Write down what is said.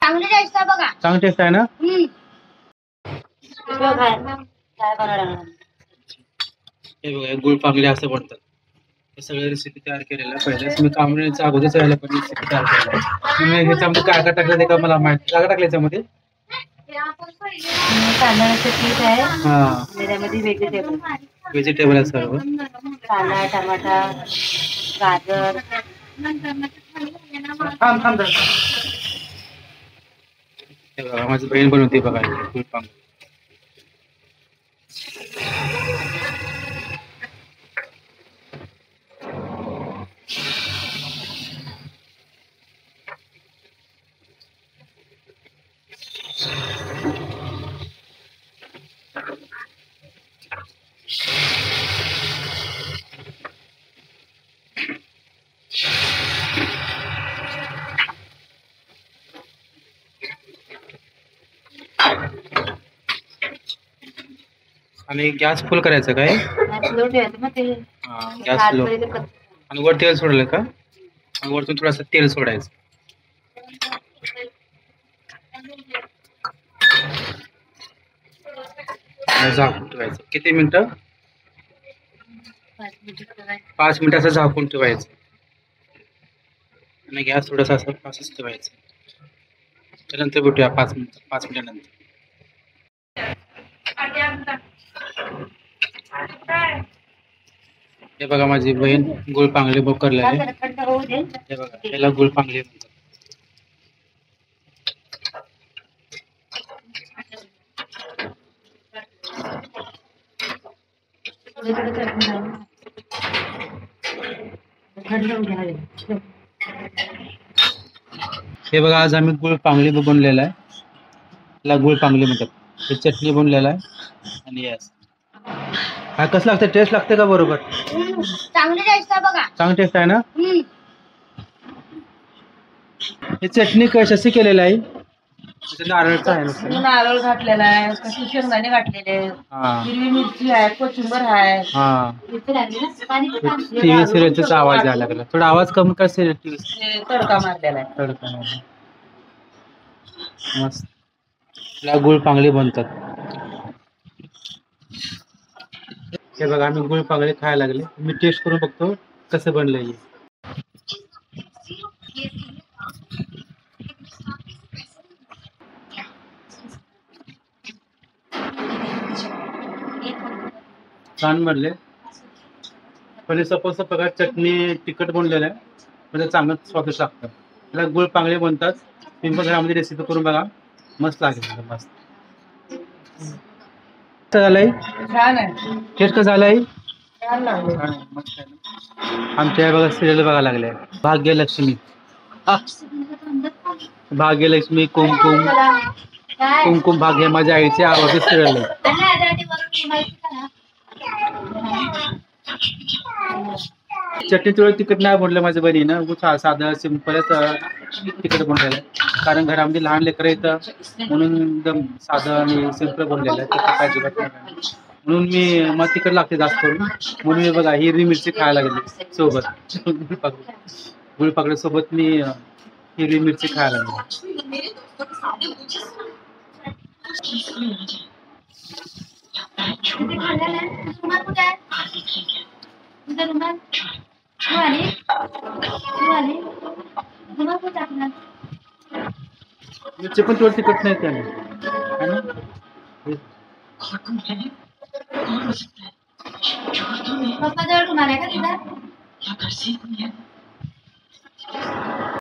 चांगली टेस्ट आहे बघा. चांगली टेस्ट आहे ना. हे बघा गुळ पांगले असं बनतात. हे सगळं रेसिपी तयार केलेलं पहिलेच मी कामण्याच्या अगोदरच यायला पण रेसिपी तयार केलेली. ह्याच्यामध्ये काय काय टाकलं ते का मला माहिती. काय टाकलं याच्यामध्ये? तांदळाचं पीठ आहे. हा त्याच्यामध्ये व्हेजिटेबल आहे सर्व. कांदा, टमाटा, गाजर. हे बघा माझी बहीण बनवते बघा गुळ पांगले. आणि गॅस फुल करायचं काय? Gas slow. आणि वर तेल सोडलं का? आणि वरतून थोडंसं तेल सोडायचं. झाकून ठेवायचं. किती मिनिटं? 5 मिनिटं असं झाकून ठेवायचं. आणि गॅस थोडासा असं असंच ठेवायचं. त्यानंतर भेटूया 5 मिनिटानंतर. हे बघा माझी बहीण गुळ पांगले बुक करलेले. हे बघा त्याला गुळ पांगले म्हणतात. हे बघा आज आम्ही गुळ पांगली बनलेला आहे. त्याला गुळ पांगली म्हणतात. हे चटणी बनलेला आहे. आणि यस हा कसं लागतं? टेस्ट लागते का? बरोबर चांगली टेस्ट आहे बघा. चांगली टेस्ट आहे ना. हे चटणी कशी केलेलं आहे? नारळचं आहे नुसतं. नारळ घातलेला आहे, कशी शेंगदाणे घातलेले, हिरवी मिरची आहे, कोथिंबीर आहे. टीव्ही सिरियलचा आवाज यायला लागला. थोडा आवाज कमी कर. सिरियल तडका मारलेला आहे. तडका मारला. मस्त गुळ पांगली बनतात. हे बघा आम्ही गुळ पांगली खायला लागले. मी टेस्ट करून बघतो कसं बनलंय. छान बनले. पहिले सपोज प्रकार चटणी तिखट बनलेलं आहे. म्हणजे चांगलं स्वादिष्ट लागतं. त्याला गुळ पांगले बनतात. तुम्ही पण घरामध्ये रेसिपी करून बघा. मस्त लागेल. मस्त झालंय. छान आहे. टेस्ट कसं झालंय? छान लागले. आमच्या बघा सिरियल बघायला लागले. भाग्यलक्ष्मी. भाग्यलक्ष्मी कुमकुम कुमकुम भाग्य माझ्या आईचे आवडते सिरियल आहे. चटणी थोडं तिखट नाही बनलं माझ्या बहिणीनं. साधं सिंपलच तिखट बनलेलं आहे. कारण घरामध्ये लहान लेकरं येतं म्हणून एकदम साधं आणि सिंपल बनलेलं आहे. म्हणून मी मग तिखट लागते जास्त करून. म्हणून मी बघा हिरवी मिरची खायला लागली सोबत. गुळ पांगल्या सोबत मी हिरवी मिरची खायला लागली. मिरची पण थोडी तिखट नाही त्याने है ना. पप्पा जवळ रुमाल आहे का तिथं?